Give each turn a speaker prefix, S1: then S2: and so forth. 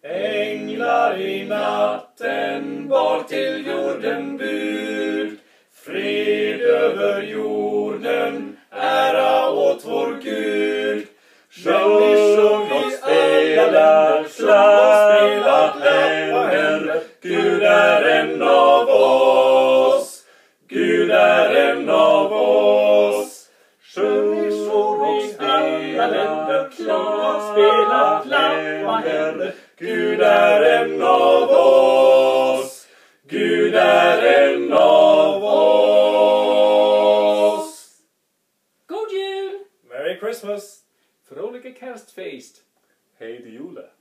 S1: Änglar i natten bar till jorden bud. Fred över jorden, ära åt vår Gud. Sjung och spela, slappa händer. Gud är en av oss. Gud är en av oss. Sjung och spela, slappa händer. Gud är en av oss. Gud är en av oss.
S2: God jul!
S1: Merry Christmas!
S2: Vrolijke kerstfeest!
S1: Hej de jule!